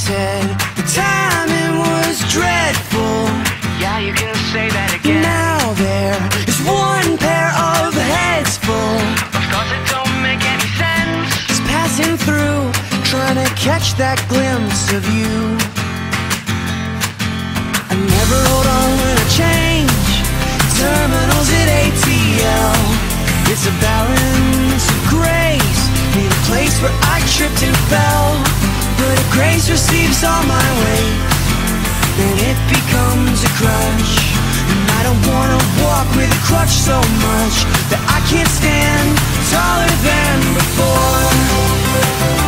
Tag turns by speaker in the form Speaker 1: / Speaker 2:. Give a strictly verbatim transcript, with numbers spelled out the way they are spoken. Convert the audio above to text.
Speaker 1: said the timing was dreadful.
Speaker 2: Yeah, you can say that again.
Speaker 1: Now there is one pair of heads full
Speaker 2: Of thoughts that don't make any sense.
Speaker 1: just passing through, trying to catch that glimpse of you. I never hold on when I change terminals at A T L. It's a balance of grace, need a place where I tripped and fell. But if grace receives all my weight, then it becomes a crush. And I don't wanna walk with a crutch so much that I can't stand taller than before.